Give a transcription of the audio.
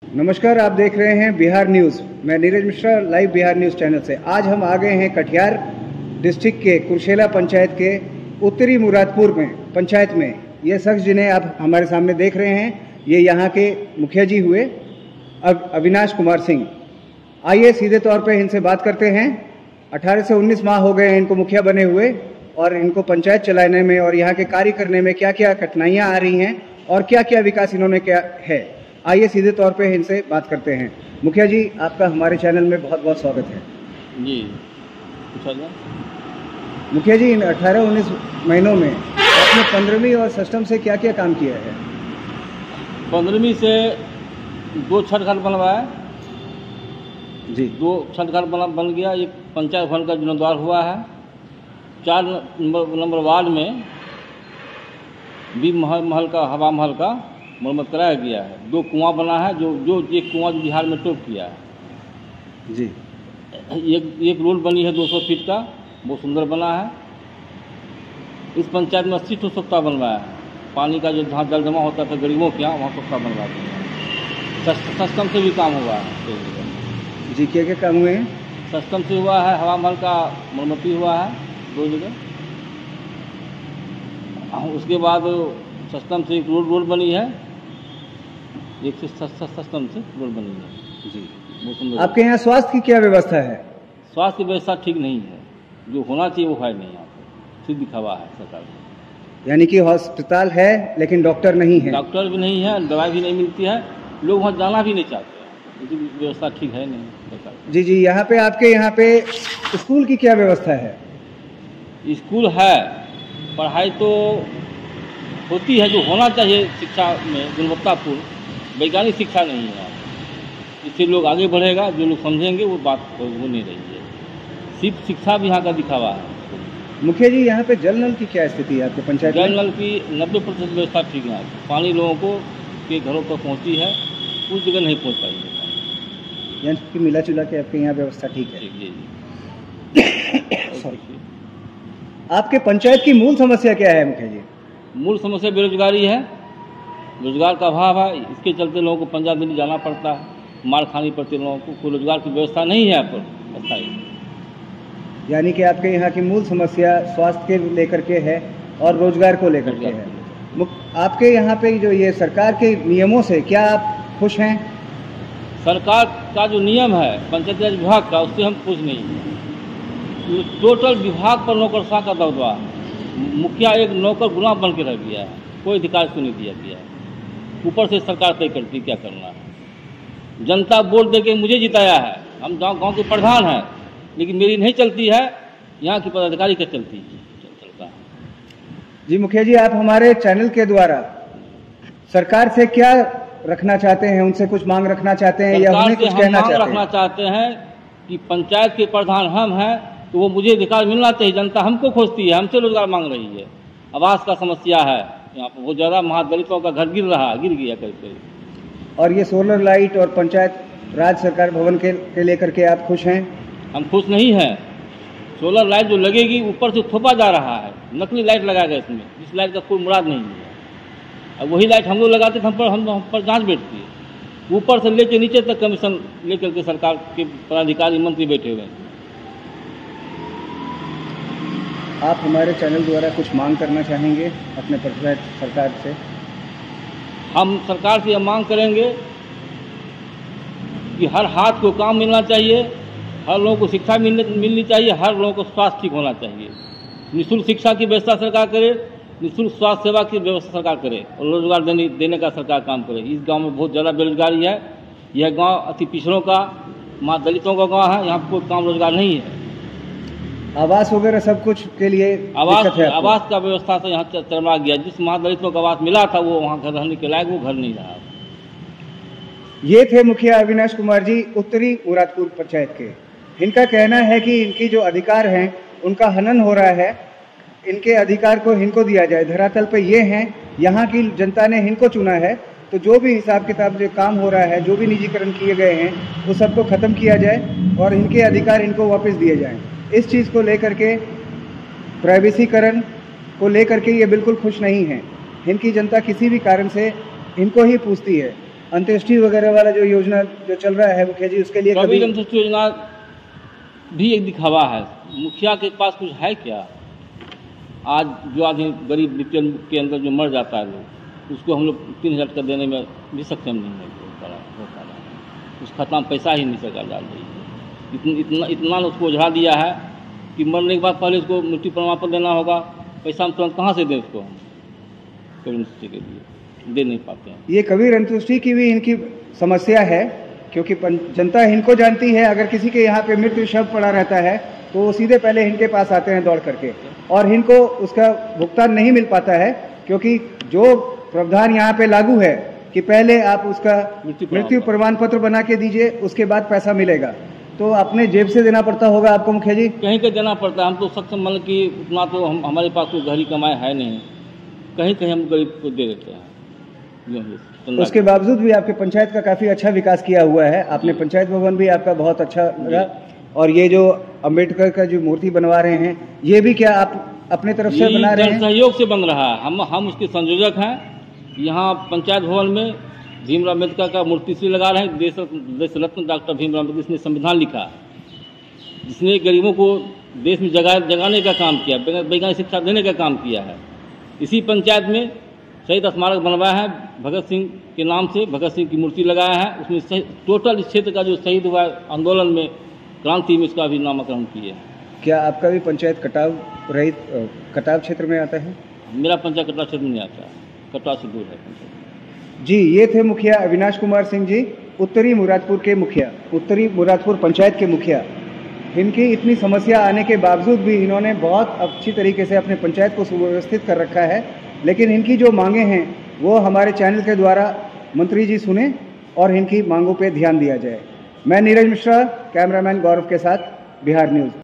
नमस्कार, आप देख रहे हैं बिहार न्यूज़। मैं Neeraj Mishra, live Bihar news channel से। आज हम आ गए हैं कटिहार डिस्ट्रिक्ट के कुरसेला पंचायत के उत्तरी मुरादपुर में पंचायत में। ये शख्स जिन्हें आप हमारे सामने देख रहे हैं, ये यहाँ के मुखिया जी हुए अविनाश कुमार सिंह। आइए सीधे तौर पे इनसे बात करते हैं। 18 से 19 माह हो गए हैं इनको मुखिया बने हुए, और इनको पंचायत चलाने में और यहाँ के कार्य करने में क्या क्या कठिनाइयाँ आ रही हैं और क्या क्या विकास इन्होंने किया है। आइए सीधे तौर पे इनसे बात करते हैं। मुखिया जी, आपका हमारे चैनल में बहुत बहुत स्वागत है। जी, पूछा जाए। मुखिया जी, इन 18-19 महीनों में आपने 15वीं और सिस्टम से क्या क्या काम किया है? 15वीं से 2 छठ घाट बनवाया जी। 2 छठ घाट बन गया। एक पंचायत भवन का जीर्णोद्धार हुआ है। 4 नंबर वार्ड में भी महल का हवा महल का मरम्मत कराया गया है। 2 कुआं बना है, जो एक कुआं जो बिहार में टॉप किया है जी। एक रोड बनी है 200 फीट का, वो सुंदर बना है। इस पंचायत में 80 ठो सोख्ता बनवाया है। पानी का जो जहाँ जल जमा होता था गरीबों के यहाँ, वहाँ सोख्ता बनवा दिया। सस्टम से भी काम हुआ है जी। क्या क्या काम हुए हैं? सस्टम से हुआ है, हवा महल का मरम्मती हुआ है 2 जगह। उसके बाद सस्टम से एक रोड बनी है, एक सस्टम से रोड बनी है जी। वो सुंदर। आपके यहाँ स्वास्थ्य की क्या व्यवस्था है? स्वास्थ्य की व्यवस्था ठीक नहीं है, जो होना चाहिए वो है नहीं। यहाँ पर सिर्फ दिखावा है सरकार को। यानी कि हॉस्पिटल है लेकिन डॉक्टर नहीं है? डॉक्टर भी नहीं है, दवाई भी नहीं मिलती है, लोग वहाँ जाना भी नहीं चाहते हैं, इसकी व्यवस्था ठीक है नहीं सरकार। जी जी। यहाँ पे आपके यहाँ पे स्कूल की क्या व्यवस्था है? स्कूल है, पढ़ाई तो होती है जो होना चाहिए, शिक्षा में गुणवत्तापूर्ण वैज्ञानिक शिक्षा नहीं है। इससे लोग आगे बढ़ेगा, जो लोग समझेंगे वो बात हो नहीं रही है। सिर्फ शिक्षा भी यहाँ का दिखावा है। मुखिया जी, यहाँ पे जल नल की क्या स्थिति है आपके पंचायत में? जल नल की 90% व्यवस्था ठीक है। पानी लोगों को के घरों तक पहुँची है, उस जगह नहीं पहुँच पाई है। यानी कि मिला जुला के आपके यहाँ व्यवस्था ठीक है? जी। सॉरी। आपके पंचायत की मूल समस्या क्या है मुखिया जी? मूल समस्या बेरोजगारी है, रोजगार का अभाव है। इसके चलते लोगों को पंजाब दिल्ली जाना पड़ता है, मार खानी पड़ती है लोगों को। कोई रोजगार की व्यवस्था नहीं है यहाँ पर अस्थायी। यानी कि आपके यहाँ की मूल समस्या स्वास्थ्य के लेकर के है और रोजगार को लेकर के है। आपके यहाँ पे जो ये सरकार के नियमों से क्या आप खुश हैं? सरकार का जो नियम है पंचायती राज विभाग का, उससे हम खुश नहीं हैं। टोटल विभाग पर नौकरशाह का दबदबा, मुखिया एक नौकर गुलाम बन के रह गया है, कोई अधिकार इसको नहीं दिया गया है। ऊपर से सरकार तय करती क्या करना है। जनता वोट दे के मुझे जिताया है, हम गांव के प्रधान हैं, लेकिन मेरी नहीं चलती है, यहाँ की पदाधिकारी क्या चलता है। जी मुखिया जी, आप हमारे चैनल के द्वारा सरकार से क्या रखना चाहते हैं? उनसे कुछ मांग रखना चाहते हैं या उन्हें कुछ कहना चाहते हैं? रखना चाहते हैं कि पंचायत के प्रधान हम हैं, तो वो मुझे अधिकार मिलना चाहिए। जनता हमको खोजती है, हमसे रोजगार मांग रही है। आवास का समस्या है यहाँ पर बहुत ज़्यादा, महादलितों का घर गिर गया कहीं। और ये सोलर लाइट और पंचायत राज सरकार भवन के लेकर के आप खुश हैं? हम खुश नहीं हैं। सोलर लाइट जो लगेगी ऊपर से थोपा जा रहा है, नकली लाइट लगाया गया इसमें, इस लाइट का कोई मुराद नहीं है। अब वही लाइट हम लोग लगाते थे, हम पर जाँच बैठती है। ऊपर से लेके नीचे तक कमीशन लेकर के सरकार के पदाधिकारी मंत्री बैठे हुए हैं। आप हमारे चैनल द्वारा कुछ मांग करना चाहेंगे अपने पंचायत सरकार से? हम सरकार से यह मांग करेंगे कि हर हाथ को काम मिलना चाहिए, हर लोगों को शिक्षा मिलनी चाहिए, हर लोगों को स्वास्थ्य ठीक होना चाहिए। निःशुल्क शिक्षा की व्यवस्था सरकार करे, निःशुल्क स्वास्थ्य सेवा की व्यवस्था सरकार करे, और रोजगार देने का सरकार काम करे। इस गांव में बहुत ज़्यादा बेरोजगारी है। यह गांव अति पिछड़ों का, माँ दलितों का गांव है, यहाँ पर कोई काम रोजगार नहीं है। आवास वगैरह सब कुछ के लिए आवास का व्यवस्था से यहाँ चरमरा गया। जिस महादलितों का आवास मिला था वो वहाँ घर रहने के लायक वो घर नहीं रहा। ये थे मुखिया अविनाश कुमार जी, उत्तरी मुरादपुर पंचायत के। इनका कहना है कि इनकी जो अधिकार हैं उनका हनन हो रहा है, इनके अधिकार को इनको दिया जाए। धरातल पे ये हैं, यहाँ की जनता ने इनको चुना है, तो जो भी हिसाब किताब जो काम हो रहा है, जो भी निजीकरण किए गए हैं, वो सबको ख़त्म किया जाए और इनके अधिकार इनको वापस दिए जाएं। इस चीज़ को लेकर के, प्राइवेसीकरण को लेकर के ये बिल्कुल खुश नहीं हैं। इनकी जनता किसी भी कारण से इनको ही पूछती है। अंत्येष्टि वगैरह वाला जो योजना जो चल रहा है मुखिया जी, उसके लिए कबीर अंत्येष्टि योजना भी एक दिखावा है। मुखिया के पास कुछ है क्या? आज जो आदमी गरीब बीपीएल के अंदर जो मर जाता है लोग, उसको हम लोग 3000 का देने में भी सक्षम नहीं है। उस खाता में पैसा ही नहीं सरकार डाल रही है। इतना उसको उझा दिया है कि मरने के बाद पहले उसको मृत्यु प्रमाण पत्र देना होगा। पैसा हम तुरंत कहाँ से दें उसको? हम कबीर अंत्येष्टि के लिए दे नहीं पाते हैं। ये कबीर अंत्येष्टि की भी इनकी समस्या है, क्योंकि जनता इनको जानती है। अगर किसी के यहाँ पे मृत्यु शव पड़ा रहता है तो वो सीधे पहले इनके पास आते हैं दौड़ करके, और इनको उसका भुगतान नहीं मिल पाता है, क्योंकि जो प्रावधान यहाँ पे लागू है कि पहले आप उसका मृत्यु प्रमाण पत्र बना के दीजिए, उसके बाद पैसा मिलेगा, तो अपने जेब से देना पड़ता होगा आपको मुखिया जी? कहीं का देना पड़ता है। हम तो सक्षम मतलब कि उतना तो हमारे पास कोई घरी कमाई है नहीं, कहीं कहीं हम गरीब को दे देते हैं। उसके बावजूद भी आपके पंचायत का काफी अच्छा विकास किया हुआ है। आपने पंचायत भवन भी आपका बहुत अच्छा लगा, और ये जो अम्बेडकर का जो मूर्ति बनवा रहे हैं, ये भी क्या आप अपने तरफ से बना रहे हैं? सहयोग से बन रहा है। हम उसके संयोजक हैं। यहाँ पंचायत भवन में भीमराव अम्बेडकर का मूर्ति से लगा रहे हैं। देश रत्न डॉक्टर भीमराव अम्बेडकर, जिसने संविधान लिखा, जिसने गरीबों को देश में जगाने का काम किया, वैज्ञानिक शिक्षा देने का काम किया है। इसी पंचायत में शहीद स्मारक बनवाया है भगत सिंह के नाम से, भगत सिंह की मूर्ति लगाया है। उसमें टोटल इस क्षेत्र का जो शहीद हुआ आंदोलन में, क्रांति में, उसका भी नामकरण किया है। क्या आपका भी पंचायत कटाव क्षेत्र में आता है? मेरा पंचायत कटरा क्षेत्र में नहीं आता, कटरा से दूर है पंचायत। जी, ये थे मुखिया अविनाश कुमार सिंह जी, उत्तरी मुरादपुर के मुखिया, उत्तरी मुरादपुर पंचायत के मुखिया। इनकी इतनी समस्या आने के बावजूद भी इन्होंने बहुत अच्छी तरीके से अपने पंचायत को सुव्यवस्थित कर रखा है। लेकिन इनकी जो मांगे हैं वो हमारे चैनल के द्वारा मंत्री जी सुने और इनकी मांगों पे ध्यान दिया जाए। मैं नीरज मिश्रा, कैमरामैन गौरव के साथ, बिहार न्यूज़।